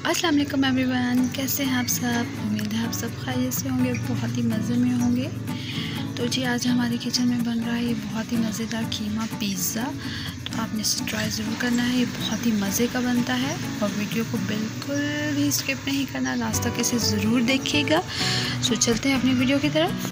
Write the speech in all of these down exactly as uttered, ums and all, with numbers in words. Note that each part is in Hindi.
अस्सलाम वालेकुम एवरीवन, कैसे हैं आप सब। उम्मीद है आप सब खैरियत से होंगे, बहुत ही मज़े में होंगे। तो जी आज हमारे किचन में बन रहा है ये बहुत ही मज़ेदार कीमा पिज़्ज़ा। तो आपने इसे ट्राई ज़रूर करना है, ये बहुत ही मज़े का बनता है और वीडियो को बिल्कुल भी स्किप नहीं करना, लास्ट तक इसे ज़रूर देखिएगा। सो चलते हैं अपनी वीडियो की तरफ।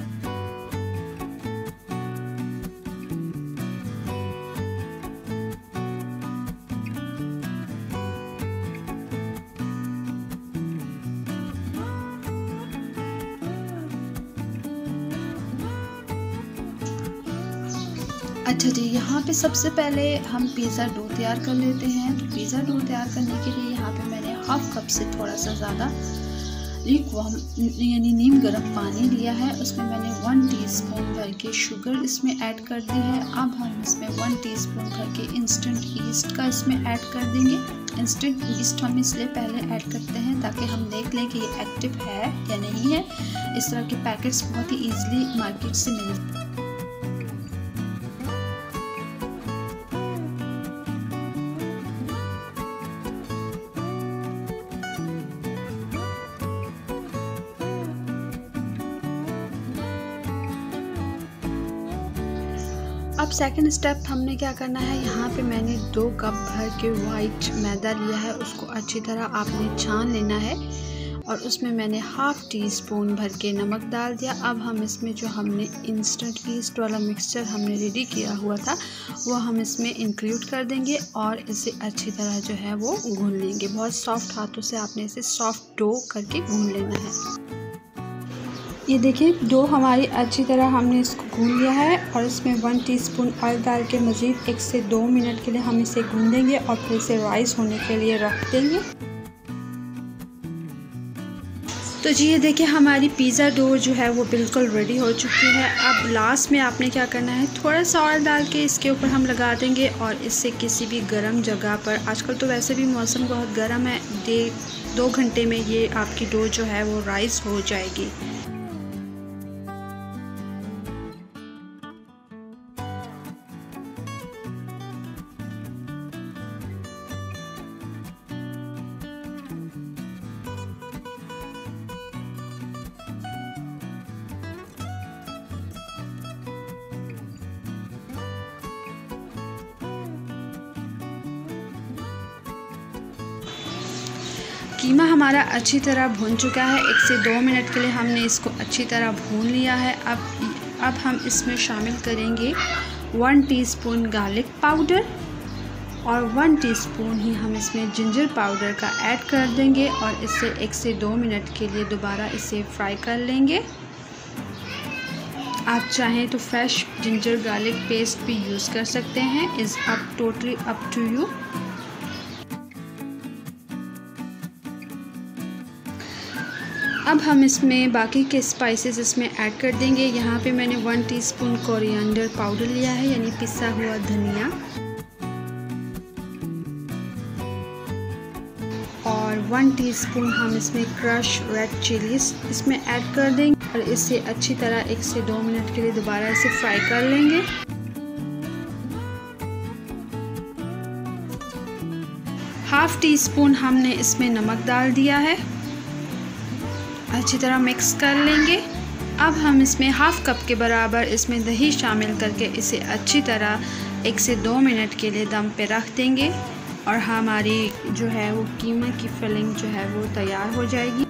अच्छा जी, यहाँ पे सबसे पहले हम पिज़्ज़ा डो तैयार कर लेते हैं। तो पिज़्ज़ा डो तैयार करने के लिए यहाँ पे मैंने हाफ कप से थोड़ा सा ज़्यादा लीकवार्म यानी नीम गर्म पानी लिया है। उसमें मैंने वन टीस्पून भर के शुगर इसमें ऐड कर दी है। अब हम इसमें वन टीस्पून भर के इंस्टेंट ईस्ट का इसमें ऐड कर देंगे। इंस्टेंट ईस्ट हम इसलिए पहले ऐड करते हैं ताकि हम देख लें कि ये एक्टिव है या नहीं है। इस तरह के पैकेट्स बहुत ही ईजिली मार्केट से मिलते हैं। अब सेकंड स्टेप हमने क्या करना है, यहाँ पे मैंने दो कप भर के वाइट मैदा लिया है। उसको अच्छी तरह आपने छान लेना है और उसमें मैंने हाफ़ टी स्पून भर के नमक डाल दिया। अब हम इसमें जो हमने इंस्टेंट ईस्ट वाला मिक्सचर हमने रेडी किया हुआ था वो हम इसमें इंक्लूड कर देंगे और इसे अच्छी तरह जो है वो गूँध लेंगे। बहुत सॉफ्ट हाथों से आपने इसे सॉफ्ट डो करके गूँध लेना है। ये देखिए डो हमारी अच्छी तरह हमने इसको गूँध लिया है और इसमें वन टीस्पून ऑयल डाल के मज़ीद एक से दो मिनट के लिए हम इसे गूँधेंगे और फिर इसे राइस होने के लिए रख देंगे। तो जी ये देखिए हमारी पिज़्ज़ा डो जो है वो बिल्कुल रेडी हो चुकी है। अब लास्ट में आपने क्या करना है, थोड़ा सा ऑयल डाल के इसके ऊपर हम लगा देंगे और इससे किसी भी गर्म जगह पर, आजकल तो वैसे भी मौसम बहुत गर्म है, डेढ़ दो घंटे में ये आपकी डो जो है वो राइस हो जाएगी। कीमा हमारा अच्छी तरह भून चुका है। एक से दो मिनट के लिए हमने इसको अच्छी तरह भून लिया है। अब अब हम इसमें शामिल करेंगे वन टीस्पून गार्लिक पाउडर और वन टीस्पून ही हम इसमें जिंजर पाउडर का ऐड कर देंगे और इसे एक से दो मिनट के लिए दोबारा इसे फ्राई कर लेंगे। आप चाहें तो फ्रेश जिंजर गार्लिक पेस्ट भी यूज़ कर सकते हैं, is up totally up to you. अब हम इसमें बाकी के स्पाइसेस इसमें ऐड कर देंगे। यहाँ पे मैंने वन टीस्पून कोरिएंडर पाउडर लिया है यानी पिसा हुआ धनिया, और वन टीस्पून हम इसमें क्रश रेड चिलीज इसमें ऐड कर देंगे और इसे अच्छी तरह एक से दो मिनट के लिए दोबारा इसे फ्राई कर लेंगे। हाफ टी स्पून हमने इसमें नमक डाल दिया है, अच्छी तरह मिक्स कर लेंगे। अब हम इसमें हाफ़ कप के बराबर इसमें दही शामिल करके इसे अच्छी तरह एक से दो मिनट के लिए दम पे रख देंगे और हमारी जो है वो कीमा की फिलिंग जो है वो तैयार हो जाएगी।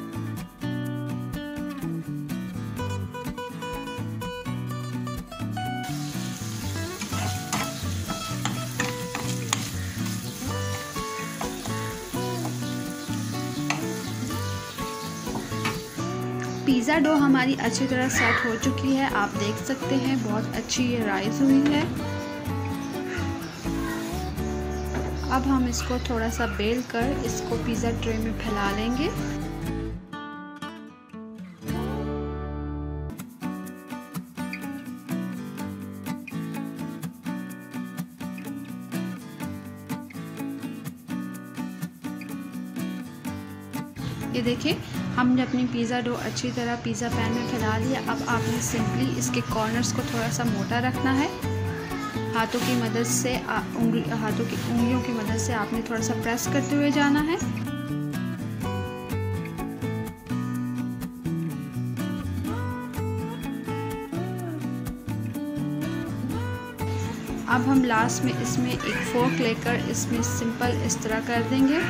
पिज़्ज़ा डो हमारी अच्छी तरह सेट हो चुकी है, आप देख सकते हैं बहुत अच्छी ये राइस हुई है। अब हम इसको थोड़ा सा बेल कर इसको पिज़्ज़ा ट्रे में फैला लेंगे। ये देखिए हमने अपनी पिज़्ज़ा डो अच्छी तरह पिज़्ज़ा पैन में फैला लिया। अब आपने सिंपली इसके कॉर्नर्स को थोड़ा सा मोटा रखना है। हाथों की मदद से उंगली हाथों की उंगलियों की मदद से आपने थोड़ा सा प्रेस करते हुए जाना है। अब हम लास्ट में इसमें एक फोर्क लेकर इसमें सिंपल इस तरह कर देंगे।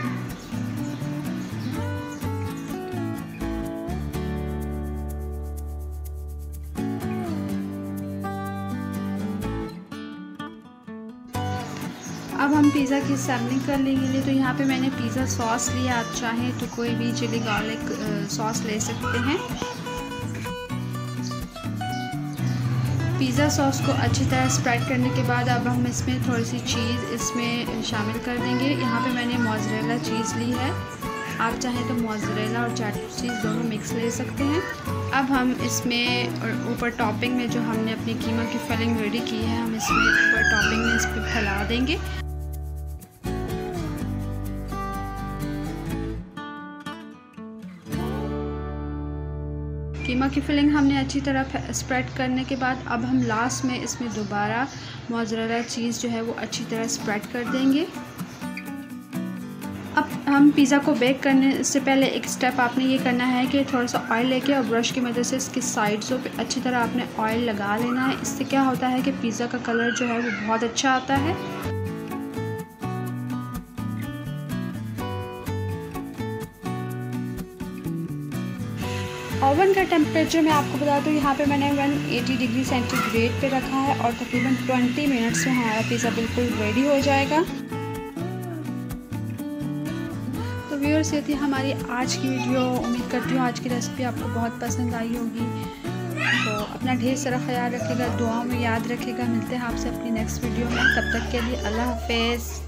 अब हम पिज़्ज़ा की सैम्पलिंग कर लेंगे। तो यहाँ पे मैंने पिज़्ज़ा सॉस लिया, आप चाहें तो कोई भी चिली गार्लिक सॉस ले सकते हैं। पिज़्ज़ा सॉस को अच्छी तरह स्प्रेड करने के बाद अब हम इसमें थोड़ी सी चीज़ इसमें शामिल कर देंगे। यहाँ पे मैंने मोज़रेला चीज़ ली है, आप चाहें तो मोज़रेला और चैडर चीज़ दोनों मिक्स ले सकते हैं। अब हम इसमें ऊपर टॉपिंग में जो हमने अपनी कीमा की फिलिंग रेडी की है, हम इसमें ऊपर टॉपिंग में इस पर फैला देंगे। कीमा की फिलिंग हमने अच्छी तरह स्प्रेड करने के बाद अब हम लास्ट में इसमें दोबारा मोज़रेला चीज़ जो है वो अच्छी तरह स्प्रेड कर देंगे। अब हम पिज़्ज़ा को बेक करने से पहले एक स्टेप आपने ये करना है कि थोड़ा सा ऑयल लेके और ब्रश की मदद से इसकी साइड्सों पे अच्छी तरह आपने ऑयल लगा लेना है। इससे क्या होता है कि पिज़्ज़ा का कलर जो है वो बहुत अच्छा आता है। ओवन का टेम्परेचर मैं आपको बता दूँ, यहाँ पे मैंने एक सौ अस्सी डिग्री सेंटीग्रेड पे रखा है और तकरीबन बीस मिनट्स में हमारा पिज़्ज़ा बिल्कुल रेडी हो जाएगा। तो व्यूअर्स, ये थी हमारी आज की वीडियो। उम्मीद करती हूँ आज की रेसिपी आपको बहुत पसंद आई होगी। तो अपना ढेर सारा ख्याल रखिएगा, दुआओं में याद रखिएगा। मिलते हैं आपसे अपनी नेक्स्ट वीडियो में, तब तक के लिए अल्लाह हाफ़िज़।